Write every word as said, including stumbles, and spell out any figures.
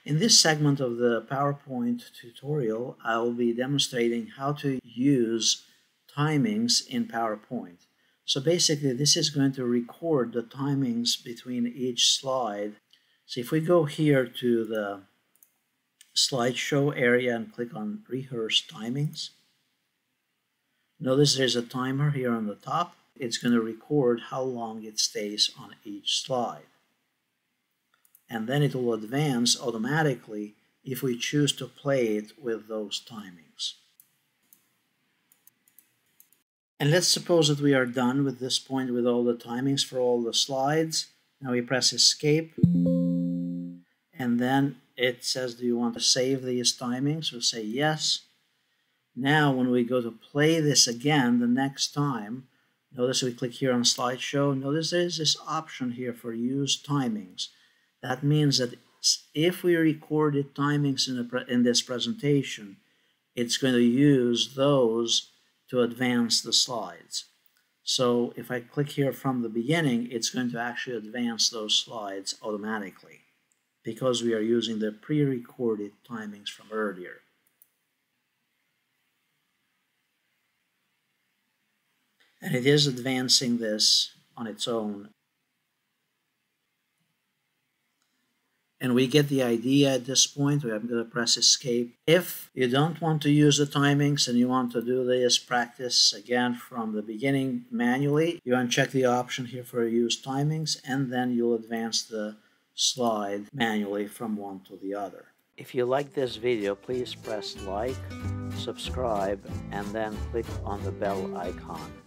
In this segment of the PowerPoint tutorial, I will be demonstrating how to use timings in PowerPoint. So basically, this is going to record the timings between each slide. So if we go here to the slideshow area and click on Rehearse Timings, notice there's a timer here on the top. It's going to record how long it stays on each slide. And then it will advance automatically if we choose to play it with those timings. And let's suppose that we are done with this point with all the timings for all the slides. Now we press Escape, and then it says, do you want to save these timings? We'll say yes. Now when we go to play this again the next time, notice we click here on Slideshow. Notice there's this option here for Use Timings. That means that if we recorded timings in, the in this presentation, it's going to use those to advance the slides. So if I click here from the beginning, it's going to actually advance those slides automatically because we are using the pre-recorded timings from earlier. And it is advancing this on its own. And we get the idea at this point. I'm going to press Escape. If you don't want to use the timings and you want to do this practice again from the beginning manually, you uncheck the option here for Use Timings, and then you'll advance the slide manually from one to the other. If you like this video, please press like, subscribe, and then click on the bell icon.